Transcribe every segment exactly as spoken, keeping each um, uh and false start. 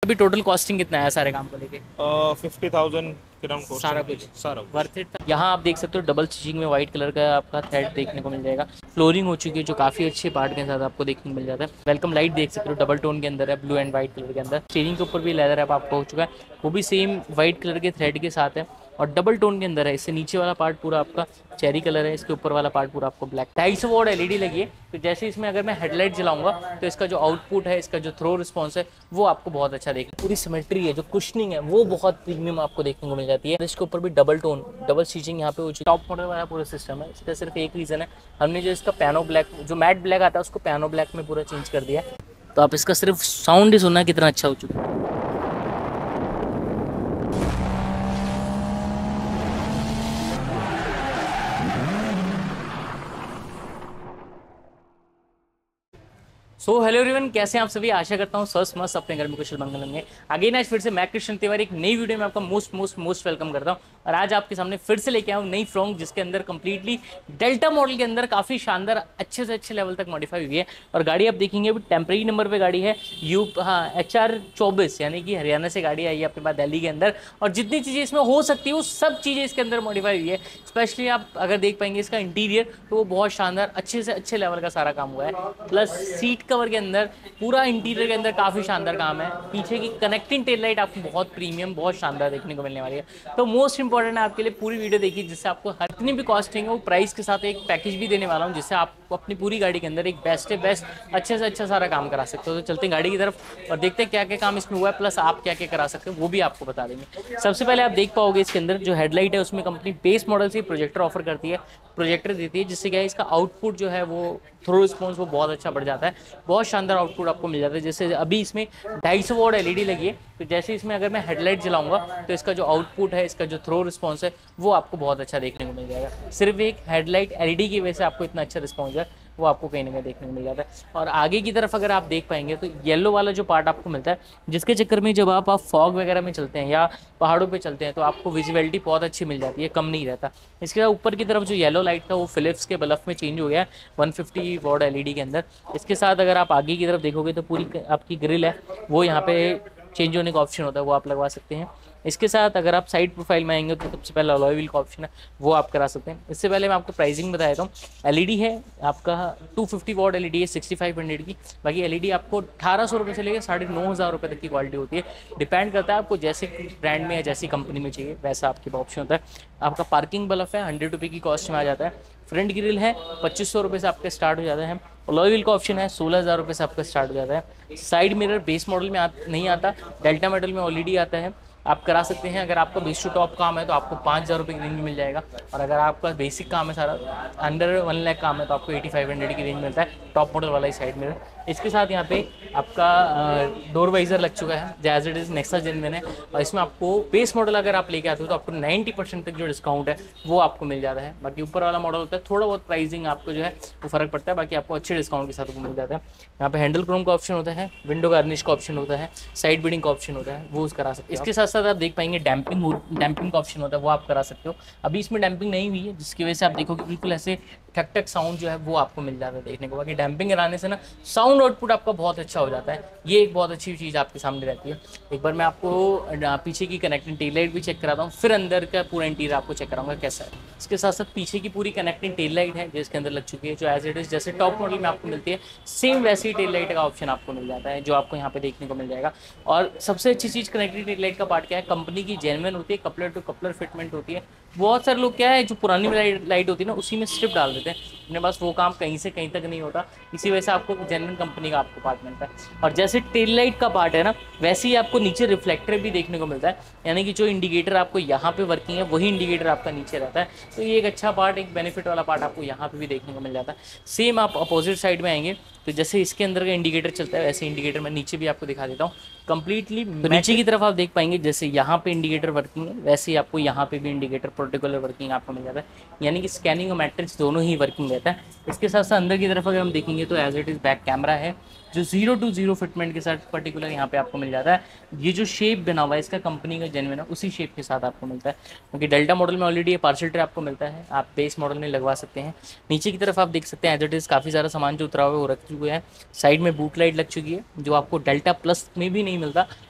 अभी total costing कितना है सारे काम को लेके? फिफ्टी थाउजेंड ग्राम सारा कुछ सारा वर्थ इट था। यहाँ आप देख सकते हो डबल स्टिचिंग में व्हाइट कलर का आपका थ्रेड देखने को मिल जाएगा। फ्लोरिंग हो चुकी है जो काफ़ी अच्छे पार्ट के साथ आपको देखने को मिल जाता है। वेलकम लाइट देख सकते हो डबल टोन के अंदर है, ब्लू एंड व्हाइट कलर के अंदर। स्टीयरिंग के ऊपर भी लेदर ऐप आपको हो चुका है, वो भी सेम व्हाइट कलर के थ्रेड के साथ है और डबल टोन के अंदर है। इससे नीचे वाला पार्ट पूरा आपका चेरी कलर है, इसके ऊपर वाला पार्ट पूरा आपको ब्लैक। ढाई सौ वॉट एलईडी लगी है, तो जैसे इसमें अगर मैं हेडलाइट जलाऊंगा तो इसका जो आउटपुट है, इसका जो थ्रो रिस्पॉन्स है वो आपको बहुत अच्छा देखने। पूरी सिमेट्री है, जो कुशनिंग है वो बहुत प्रीमियम आपको देखने को मिल जाती है। इसके ऊपर भी डबल टोन डबल स्टिचिंग यहाँ पे हो चुकी है। टॉप मॉडल वाला पूरा सिस्टम है। इसका सिर्फ एक रीज़न है, हमने जो इसका पैनो ब्लैक जो मैट ब्लैक आता है उसको पैनो ब्लैक में पूरा चेंज कर दिया है। तो आप इसका सिर्फ साउंड ही सुनना कितना अच्छा हो चुका है। सो हेलो एवरीवन, कैसे हैं आप सभी? आशा करता हूँ स्वस्थ मस्त अपने घर में कुशल मंगल होंगे। आगे ना फिर से मैं कृष्ण तिवारी एक नई वीडियो में आपका मोस्ट मोस्ट मोस्ट वेलकम करता हूँ। और आज आपके सामने फिर से लेके आया हूँ नई फ्रॉन्क, जिसके अंदर कंप्लीटली डेल्टा मॉडल के अंदर काफ़ी शानदार अच्छे से अच्छे लेवल तक मॉडिफाई हुई है। और गाड़ी आप देखेंगे अभी टेम्परेरी नंबर पर गाड़ी है, यू हाँ एच आर चौबीस, यानी कि हरियाणा से गाड़ी आई है अपने पास दिल्ली के अंदर। और जितनी चीज़ें इसमें हो सकती है वो सब चीज़ें इसके अंदर मॉडिफाई हुई है। स्पेशली आप अगर देख पाएंगे इसका इंटीरियर, तो वो बहुत शानदार अच्छे से अच्छे लेवल का सारा काम हुआ है। प्लस सीट कवर के अंदर पूरा इंटीरियर के अंदर काफ़ी शानदार काम है। पीछे की कनेक्टिंग टेल लाइट आपको बहुत प्रीमियम बहुत शानदार देखने को मिलने वाली है। तो मोस्ट इंपॉर्टेंट है आपके लिए पूरी वीडियो देखिए, जिससे आपको जितनी भी कॉस्टिंग है वो प्राइस के साथ एक पैकेज भी देने वाला हूँ, जिससे आपको अपनी पूरी गाड़ी के अंदर एक बेस्ट बेस्ट अच्छे से अच्छा सारा काम करा सकते हो। तो चलते हैं गाड़ी की तरफ और देखते हैं क्या क्या काम इसमें हुआ है, प्लस आप क्या क्या करा सकते हो वो भी आपको बता देंगे। सबसे पहले आप देख पाओगे इसके अंदर जो हेडलाइट है उसमें कंपनी बेस मॉडल से प्रोजेक्टर ऑफर करती है, प्रोजेक्टर देती है, जिससे क्या है इसका आउटपुट जो है वो थ्रो रिस्पॉन्स वो बहुत अच्छा बढ़ जाता है। बहुत शानदार आउटपुट आपको मिल जाता है। जैसे अभी इसमें ढाई सौ वॉट एलईडी लगी है, तो जैसे इसमें अगर मैं हेडलाइट जलाऊंगा तो इसका जो आउटपुट है, इसका जो थ्रो रिस्पॉन्स है वो आपको बहुत अच्छा देखने को मिल जाएगा। सिर्फ एक हेडलाइट एलईडी की वजह से आपको इतना अच्छा रिस्पॉन्स है वो आपको कहीं ना कहीं देखने को मिल जाता है। और आगे की तरफ अगर आप देख पाएंगे तो येलो वाला जो पार्ट आपको मिलता है, जिसके चक्कर में जब आप आप फॉग वगैरह में चलते हैं या पहाड़ों पे चलते हैं तो आपको विजिबिलिटी बहुत अच्छी मिल जाती है, कम नहीं रहता। इसके बाद ऊपर की तरफ जो येलो लाइट था वो फिलिप्स के बल्ब में चेंज हो गया है वन फिफ्टी वॉट एलईडी के अंदर। इसके साथ अगर आप आगे की तरफ देखोगे तो पूरी आपकी ग्रिल है वो यहाँ पे चेंज होने का ऑप्शन होता है, वो आप लगवा सकते हैं। इसके साथ अगर आप साइड प्रोफाइल में आएंगे तो सबसे पहले अलॉय व्हील का ऑप्शन है, वो आप करा सकते हैं। इससे पहले मैं आपको प्राइसिंग बता देता हूँ। एलईडी है आपका टू फिफ्टी वॉट एलईडी है सिक्सटी फाइव हंड्रेड की। बाकी एलईडी आपको अठारह सौ रुपये से लेकर साढ़े नौ हज़ार रुपये तक की क्वालिटी होती है। डिपेंड करता है आपको जैसे ब्रांड में या जैसी कंपनी में चाहिए वैसा आपके पास ऑप्शन होता है। आपका पार्किंग बल्ब है हंड्रेड रुपये की कॉस्ट में आ जाता है। फ्रंट ग्रिल है पच्चीस सौ रुपये से आपका स्टार्ट हो जाता है। अलॉय व्हील का ऑप्शन है सोलह हज़ार रुपये से आपका स्टार्ट हो जाता है। साइड मिरर बेस मॉडल में आ, नहीं आता, डेल्टा मॉडल में ऑलरेडी आता है, आप करा सकते हैं। अगर आपका बेस टू टॉप काम है तो आपको पाँच हज़ार रुपये की रेंज में मिल जाएगा। और अगर आपका बेसिक काम है सारा अंडर वन लाख काम है तो आपको एटी फाइव हंड्रेड की रेंज मिलता है टॉप मॉडल वाला ही साइड मिरर। इसके साथ यहाँ पे आपका डोर वाइजर लग चुका है जैज इट इज़ नेक्सा जेन में है। और इसमें आपको बेस मॉडल अगर आप लेके आते हो तो आपको नाइन्टी परसेंट तक जो डिस्काउंट है वो आपको मिल जाता है। बाकी ऊपर वाला मॉडल होता है थोड़ा बहुत प्राइसिंग आपको जो है वो फर्क पड़ता है, बाकी आपको अच्छे डिस्काउंट के साथ वो मिल जाता है। यहाँ पे हैंडल क्रोम का ऑप्शन होता है, विंडो गार्निश का ऑप्शन होता है, साइड बीडिंग का ऑप्शन होता है, वो उस करा सकते हैं। इसके साथ साथ आप देख पाएंगे डैम्पिंग डैम्पिंग का ऑप्शन होता है, वो आप करा सकते हो। अभी इसमें डैम्पिंग नहीं हुई है, जिसकी वजह से आप देखोगे बिल्कुल ऐसे ठक ठक साउंड जो है वो आपको मिल जाता है देखने को। बाकी डैम्पिंग कराने से ना साउंड आउटपुट आपका बहुत अच्छा हो जाता है, ये एक बहुत अच्छी चीज़ आपके सामने रहती है। एक बार मैं आपको पीछे की कनेक्टिंग टेल लाइट भी चेक कराता हूँ, फिर अंदर का पूरा इंटीरियर आपको चेक कराऊंगा कैसा है। इसके साथ साथ पीछे की पूरी कनेक्टिंग टेल लाइट है जिसके अंदर लग चुकी है, जो एज इट इज़ जैसे टॉप मॉडल में आपको मिलती है सेम वैसी टेल लाइट का ऑप्शन आपको मिल जाता है, जो आपको यहाँ पे देखने को मिल जाएगा। और सबसे अच्छी चीज़ कनेक्टिंग टेल लाइट का पार्ट क्या है, कंपनी की जेन्युइन होती है, कपलर टू कपलर फिटमेंट होती है। बहुत सारे लोग क्या है जो पुरानी लाइट होती है ना उसी में स्ट्रिप डाल देते हैं, अपने पास वो काम कहीं से कहीं तक नहीं होता, इसी वजह से आपको जेन्युइन कंपनी का आपको पार्ट मिलता है। और जैसे टेल लाइट का पार्ट है ना वैसे ही आपको नीचे रिफ्लेक्टर भी देखने को मिलता है, यानी कि जो इंडिकेटर आपको यहाँ पे वर्किंग है वही इंडिकेटर आपका नीचे रहता है। तो ये एक अच्छा पार्ट, एक बेनिफिट वाला पार्ट आपको यहाँ पे भी देखने को मिल जाता है। सेम आप अपोजिट साइड में आएंगे तो जैसे इसके अंदर का इंडिकेटर चलता है वैसे इंडिकेटर मैं नीचे भी आपको दिखा देता हूँ कंप्लीटली। तो नीचे की तरफ आप देख पाएंगे जैसे यहाँ पे इंडिकेटर वर्किंग है वैसे ही आपको यहाँ पे भी इंडिकेटर पर्टिकुलर वर्किंग आपको मिल जाता है, यानी कि स्कैनिंग और मैट्रिक्स दोनों ही वर्किंग रहता है। इसके साथ साथ अंदर की तरफ अगर हम देखेंगे तो as it is back camera है जो जीरो टू जीरो फिटमेंट के साथ पर्टिकुलर यहाँ पे आपको मिल जाता है। ये जो शेप बना हुआ है इसका कंपनी का जेन्युइन है उसी शेप के साथ आपको मिलता है, क्योंकि डेल्टा मॉडल में ऑलरेडी ये पार्सल ट्रे आपको मिलता है, आप बेस मॉडल में लगवा सकते हैं। नीचे की तरफ आप देख सकते हैं एज इट इज़ काफ़ी सारा सामान जो उतरा हुआ है वो रख चुके हैं। साइड में बूट लाइट लग चुकी है जो आपको डेल्टा प्लस में भी नहीं मिलता,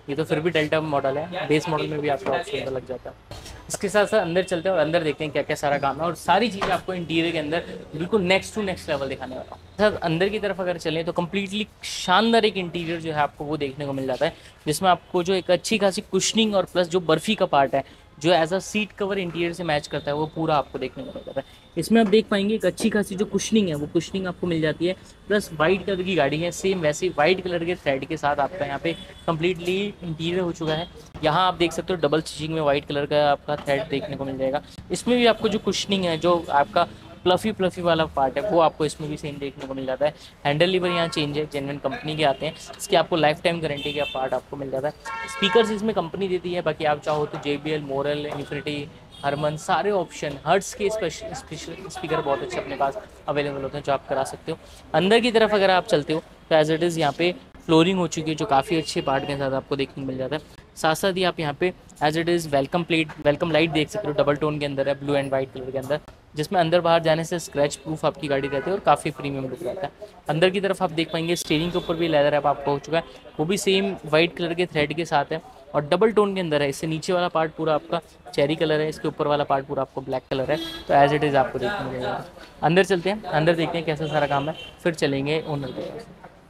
ये तो फिर भी डेल्टा मॉडल है, बेस मॉडल में भी आपका ऑप्शन लग जाता है। इसके साथ साथ अंदर चलते हैं और अंदर देखते हैं क्या क्या सारा काम है, और सारी चीज़ें आपको इंटीरियर के अंदर बिल्कुल नेक्स्ट टू नेक्स्ट लेवल दिखाने वाला हूँ। सर अंदर की तरफ अगर चलें तो कम्प्लीटली शानदार एक इंटीरियर जो है आपको वो देखने को मिल जाता है, जिसमें आपको जो एक अच्छी खासी कुशनिंग और प्लस जो बर्फ़ी का पार्ट है जो as a seat cover interior से मैच करता है वो पूरा आपको देखने को मिल जाता है। इसमें आप देख पाएंगे एक अच्छी खासी जो कुशनिंग है वो कुशनिंग आपको मिल जाती है, प्लस वाइट कलर की गाड़ी है, सेम वैसे वाइट कलर के थ्रेड के साथ आपका यहाँ पे कम्प्लीटली इंटीरियर हो चुका है। यहाँ आप देख सकते हो डबल स्टिचिंग में वाइट कलर का आपका थ्रेड देखने को मिल जाएगा। इसमें भी आपको जो कुशनिंग है, जो आपका प्लफी प्लफी वाला पार्ट है वो आपको इसमें भी सेम देखने को मिल जाता है। हैंडल लीवर यहाँ चेंज है, जेन्युइन कंपनी के आते हैं, इसके आपको लाइफ टाइम गारंटी का पार्ट आपको मिल जाता है। स्पीकर्स इसमें कंपनी देती है, बाकी आप चाहो तो J B L, Morel, Infinity, Harman सारे ऑप्शन, हर्ट्स के स्पेशल स्पीकर बहुत अच्छे अपने पास अवेलेबल होते हैं जो आप करा सकते हो। अंदर की तरफ अगर आप चलते हो तो एज इट इज़ यहाँ पे फ्लोरिंग हो चुकी है जो काफ़ी अच्छे पार्ट के साथ आपको देखने को मिल जाता है। साथ साथ ही आप यहाँ पे as it is welcome plate, welcome light देख सकते हो, डबल टोन के अंदर है, ब्लू एंड वाइट कलर के अंदर, जिसमें अंदर बाहर जाने से स्क्रैच प्रूफ आपकी गाड़ी रहती है और काफ़ी प्रीमियम लुक रहता है। अंदर की तरफ आप देख पाएंगे स्टीयरिंग के ऊपर भी लेदर रैप आपको हो चुका है, वो भी सेम वाइट कलर के थ्रेड के साथ है और डबल टोन के अंदर है। इससे नीचे वाला पार्ट पूरा आपका चेरी कलर है, इसके ऊपर वाला पार्ट पूरा आपको ब्लैक कलर है, तो एज इट इज़ आपको देखने को मिलेगा। अंदर चलते हैं, अंदर देखते हैं कैसा सारा काम है, फिर चलेंगे ओनर के पास।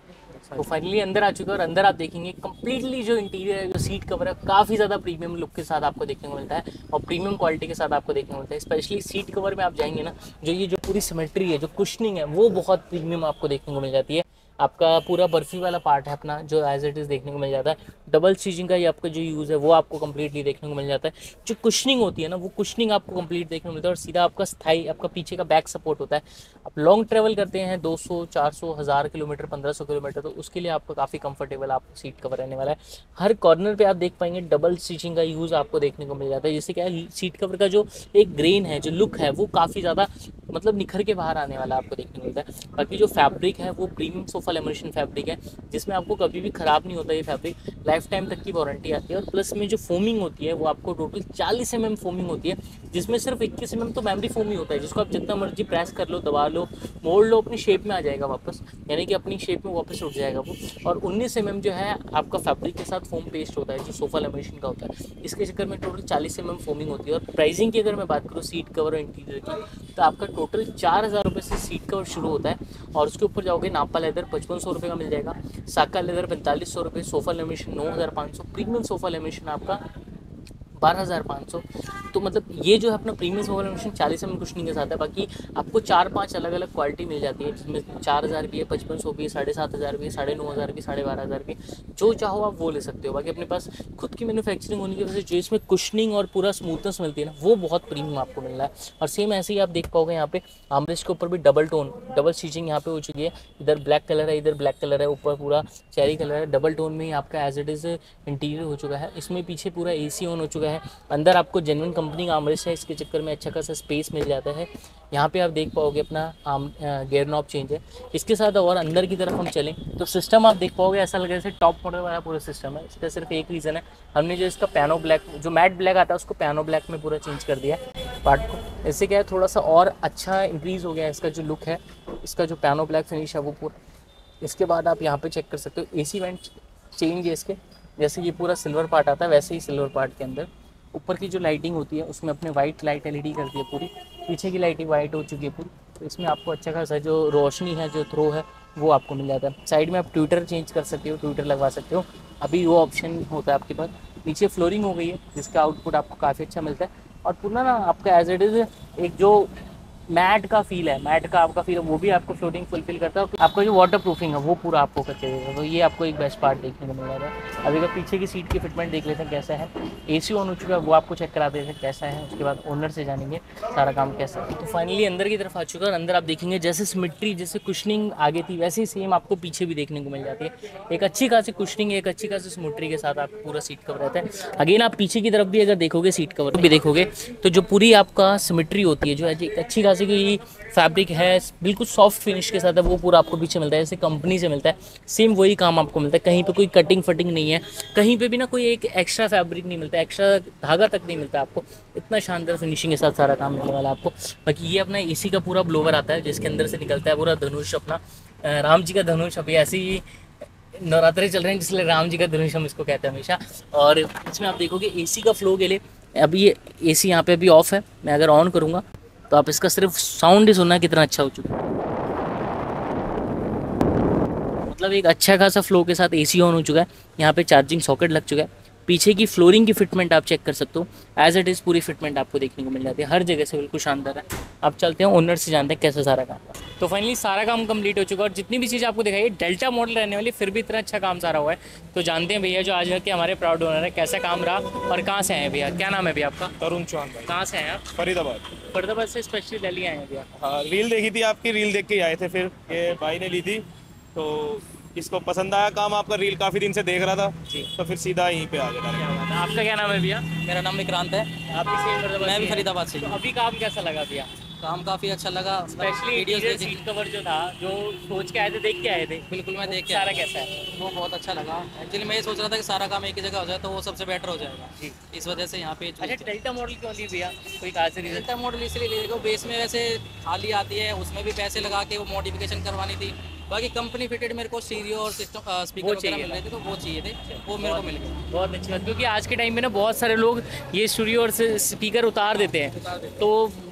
तो फाइनली अंदर आ चुका है और अंदर आप देखेंगे कम्प्लीटली जो इंटीरियर है, जो सीट कवर है, काफ़ी ज़्यादा प्रीमियम लुक के साथ आपको देखने को मिलता है और प्रीमियम क्वालिटी के साथ आपको देखने को मिलता है। स्पेशली सीट कवर में आप जाएंगे ना, जो ये जो पूरी सिमेट्री है, जो कुशनिंग है, वो बहुत प्रीमियम आपको देखने को मिल जाती है। आपका पूरा बर्फी वाला पार्ट है अपना जो एज इट इज़ देखने को मिल जाता है। डबल स्टिचिंग का ये आपका जो यूज़ है वो आपको कंप्लीटली देखने को मिल जाता है। जो कुशनिंग होती है ना, वो कुशनिंग आपको कंप्लीट देखने को मिलता है और सीधा आपका स्थाई आपका पीछे का बैक सपोर्ट होता है। आप लॉन्ग ट्रैवल करते हैं दो सौ, चार सौ, हज़ार किलोमीटर, पंद्रह सौ किलोमीटर, तो उसके लिए आपको काफ़ी कंफर्टेबल आपको सीट कवर रहने वाला है। हर कॉर्नर पे आप देख पाएंगे डबल स्टिचिंग का यूज़ आपको देखने को मिल जाता है, जिससे क्या है सीट कवर का जो एक ग्रेन है, जो लुक है, वो काफ़ी ज़्यादा मतलब निखर के बाहर आने वाला आपको देखने को मिलता है। बाकी जो फैब्रिक है वो प्रीमियम सोफा लेमिनेशन फैब्रिक है, जिसमें आपको कभी भी ख़राब नहीं होता। ये फैब्रिक लाइफ टाइम तक की वारंटी आती है और प्लस में जो फोमिंग होती है वो आपको टोटल चालीस एम एम फोमिंग होती है, जिसमें सिर्फ इक्कीस एम एम तो मेमोरी फोम ही होता है, जिसको आप जितना मर्जी प्रेस कर लो, दबा लो, मोड़ लो, अपनी शेप में आ जाएगा वापस, यानी कि अपनी शेप में वापस उठ जाएगा वो। और उन्नीस एम एम जो है आपका फैब्रिक के साथ फोम पेस्ट होता है जो सोफा लेमिनेशन का होता है। इसके चक्कर में टोटल चालीस एम एम फोमिंग होती है। और प्राइसिंग की अगर मैं बात करूँ सीट कवर और इंटीरियर की, तो आपका टोटल चार हज़ार रुपये से सीट कवर शुरू होता है और उसके ऊपर जाओगे नापा लेदर पचपन सौ रुपये का मिल जाएगा, साका लेदर पैंतालीस सौ रुपये, सोफ़ा लेमिनेशन नौ हज़ार पाँच सौ, प्रीमियम सोफ़ा लेमिनेशन आपका बारह हज़ार पाँच सौ। तो मतलब ये जो है अपना प्रीमियम सोफा लेमिनेशन चालीस एम कुशनिंग के साथ है। बाकी आपको चार पांच अलग अलग क्वालिटी मिल जाती है, जिसमें चार हज़ार भी है, पचपन सौ भी है, साढ़े सात हज़ार भी है, साढ़े नौ हज़ार भी, साढ़े बारह हज़ार भी, जो चाहो आप वो ले सकते हो। बाकी अपने पास खुद की मैन्युफैक्चरिंग होने की वजह से जो इसमें कुशनिंग और पूरा स्मूथनेस मिलती है ना, वो बहुत प्रीमियम आपको मिल रहा है। और सेम ऐसे ही आप देख पाओगे यहाँ पे आर्मरेस्ट के ऊपर भी डबल टोन डबल स्टिचिंग यहाँ पे हो चुकी है। इधर ब्लैक कलर है, इधर ब्लैक कलर है, ऊपर पूरा चेरी कलर है, डबल टोन में ही आपका एज इट इज़ इंटीरियर हो चुका है। इसमें पीछे पूरा ए सी ऑन हो चुका है। अंदर आपको जेन्युइन कंपनी का आर्मरेस्ट है, इसके चक्कर में अच्छा खासा स्पेस मिल जाता है। यहाँ पे आप देख पाओगे अपना आम गेयर नॉब चेंज है। इसके साथ और अंदर की तरफ हम चलें तो सिस्टम आप देख पाओगे ऐसा लगे जैसे टॉप मॉडल वाला पूरा सिस्टम है। इसका सिर्फ एक रीज़न है, हमने जो इसका पियानो ब्लैक जो मैट ब्लैक आता है उसको पियानो ब्लैक में पूरा चेंज कर दिया है पार्ट को। इससे क्या है थोड़ा सा और अच्छा इंक्रीज़ हो गया है इसका जो लुक है, इसका जो पियानो ब्लैक फिनिश है वो पूरा। इसके बाद आप यहाँ पर चेक कर सकते हो ए सी वेंट चेंज है इसके, जैसे ये पूरा सिल्वर पार्ट आता है वैसे ही सिल्वर पार्ट के अंदर ऊपर की जो लाइटिंग होती है उसमें अपने वाइट लाइट एलईडी कर दी है पूरी, पीछे की लाइटिंग वाइट हो चुकी है पूरी। तो इसमें आपको अच्छा खासा जो रोशनी है, जो थ्रो है वो आपको मिल जाता है। साइड में आप ट्विटर चेंज कर सकते हो, ट्विटर लगवा सकते हो, अभी वो ऑप्शन होता है आपके पास। नीचे फ्लोरिंग हो गई है जिसका आउटपुट आपको काफ़ी अच्छा मिलता है और पूरा ना आपका एज इट इज़ एक जो मैट का फील है, मैट का आपका फील है वो भी आपको फ्लोटिंग फुलफिल करता है। आपका जो वाटर प्रूफिंग है वो पूरा आपको करके देगा, तो ये आपको एक बेस्ट पार्ट देखने को मिल रहा है। अभी अगर पीछे की सीट की फिटमेंट देख लेते हैं कैसा है, एसी ऑन हो चुका है वो आपको चेक करा देते हैं कैसा है, उसके बाद ओनर से जानेंगे सारा काम कैसा है। तो फाइनली अंदर की तरफ आ चुका है और अंदर आप देखेंगे जैसे सिमेट्री जैसे कुशनिंग आगे थी वैसे ही सेम आपको पीछे भी देखने को मिल जाती है। एक अच्छी खासी कुशनिंग, एक अच्छी खासी सिमेट्री के साथ आपको पूरा सीट कवर रहता है। अगेन आप पीछे की तरफ भी अगर देखोगे, सीट कवर भी देखोगे तो जो पूरी आपका सिमेट्री होती है, जो है एक अच्छी खासी की फैब्रिक है, बिल्कुल सॉफ्ट फिनिश के साथ है, वो पूरा आपको पीछे मिलता है जैसे कंपनी से मिलता है। सेम वही काम आपको मिलता है, कहीं पे कोई कटिंग फटिंग नहीं है, कहीं पे भी ना कोई एक एक्स्ट्रा फैब्रिक नहीं मिलता, एक्स्ट्रा धागा तक नहीं मिलता आपको। इतना शानदार फिनिशिंग के साथ सारा काम मिलने वाला है आपको। बाकी ये अपना एसी का पूरा ब्लोवर आता है जिसके अंदर से निकलता है पूरा धनुष, अपना राम जी का धनुष अभी ऐसे ही नवरात्रे चल रहे हैं जिसलिए राम जी का धनुष हम इसको कहते हैं हमेशा। और इसमें आप देखोगे एसी का फ्लो के लिए अभी ये एसी यहाँ पे अभी ऑफ है, मैं अगर ऑन करूँगा तो आप इसका सिर्फ साउंड ही सुनना कितना अच्छा हो चुका है। मतलब एक अच्छा खासा फ्लो के साथ एसी ऑन हो चुका है। यहाँ पे चार्जिंग सॉकेट लग चुका है। पीछे की फ्लोरिंग की फिटमेंट आप चेक कर सकते हो, एज इट इज़ पूरी फिटमेंट आपको देखने को मिल जाती है, हर जगह से बिल्कुल शानदार है। आप चलते हैं ओनर से जानते हैं कैसा सारा काम था। तो फाइनली सारा काम कंप्लीट हो चुका है और जितनी भी चीज़ आपको दिखाई है डेल्टा मॉडल रहने वाली, फिर भी इतना अच्छा काम सारा हुआ है। तो जानते हैं भैया जो आज के हमारे प्राउड ओनर है कैसा काम रहा और कहाँ से आए हैं भैया, क्या नाम है भैया आपका? तरुण चौहान भाई, कहाँ से आए हैं आप? फरीदाबाद। फरीदाबाद से स्पेशली दिल्ली आए हैं भैया? हाँ, रील देखी थी आपकी, रील देख के ही आए थे। फिर ये भाई ने ली थी तो इसको पसंद आया काम आपका, रील काफ़ी दिन से देख रहा था जी। तो फिर सीधा यहीं पे आ गया। क्या बात है। आपका क्या नाम है भैया? मेरा नाम विक्रांत है। आप भी सेम फरीदाबाद मैं भी से हैं? फरीदाबाद से तो हूँ। अभी काम कैसा लगा भैया? काम काफ़ी अच्छा लगा। स्पेशली वीडियोस इंटीरियर देखी। सीट कवर जो था, जो सोच के आए थे, देख के आए थे, बिल्कुल मैं देख के सारा आया। कैसा है? वो बहुत अच्छा लगा। एक्चुअली मैं ये सोच रहा था कि सारा काम एक ही जगह हो जाए तो वो सबसे बेटर हो जाएगा। जी। इस वजह से यहाँ पे अच्छा, डेल्टा मॉडल क्यों ली भैया, कोई खास रीजन? डेल्टा मॉडल इसलिए ले देखो, बेस में वैसे खाली आती है, उसमें भी पैसे लगा के वो मॉडिफिकेशन करवानी थी। बाकी कंपनी फिटेड मेरे को स्टीरियो और सिस्टम स्पीकर वो वगैरह चाहिए मिल रहे थे तो वो चाहिए थे, वो मेरे को मिल गए। बहुत अच्छी बात, क्योंकि आज के टाइम में ना बहुत सारे लोग ये स्टूडियो और स्पीकर उतार देते हैं तो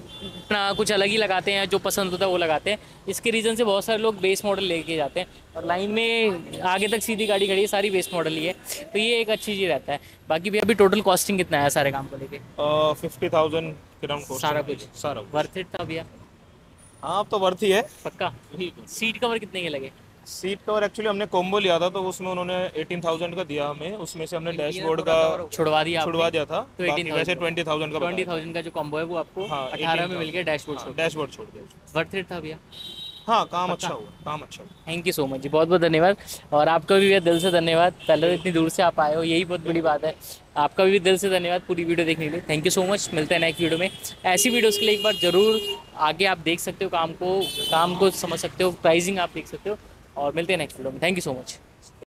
अपना कुछ अलग ही लगाते हैं, जो पसंद होता है वो लगाते हैं। इसके रीज़न से बहुत सारे लोग बेस मॉडल लेके जाते हैं और लाइन में आगे तक सीधी गाड़ी खड़ी है, सारी बेस मॉडल ही है, तो ये एक अच्छी चीज़ रहता है। बाकी भी अभी टोटल कॉस्टिंग कितना है सारे काम को लेके? फिफ्टी थाउजेंड के राउंड सारा कुछ सारा कुछ। वर्थ इट था भैया? हाँ, अब तो वर्थ ही है। पक्का? सीट कवर कितने के लगे? सीट कवर एक्चुअली हमने कॉम्बो लिया था तो उसमें उन्होंने एटीन थाउजेंड का दिया हमें, उसमें से हमने डैशबोर्ड का छुड़वा दिया आपने? छुड़वा दिया था। तो बाकी eighteen वैसे thousand ट्वेंटी थाउजेंड का ट्वेंटी थाउजेंड का जो कॉम्बो है वो आपको हाँ, अठारह में मिल गया डैशबोर्ड छोड़ के। डैशबोर्ड छोड़ दिया। वर्थ इट था भैया? हाँ, काम अच्छा हुआ, काम अच्छा हुआ। थैंक यू सो मच जी, बहुत बहुत धन्यवाद। और आपका भी भैया दिल से धन्यवाद, पहले तो इतनी दूर से आप आए हो, यही बहुत बड़ी बात है। आपका भी दिल से धन्यवाद पूरी वीडियो देखने के लिए। Thank you so much. मिलते हैं नेक्स्ट वीडियो में। ऐसी वीडियोस के लिए एक बार ज़रूर आगे आप देख सकते हो, काम को काम को समझ सकते हो, प्राइसिंग आप देख सकते हो, और मिलते हैं नेक्स्ट वीडियो में। Thank you so much.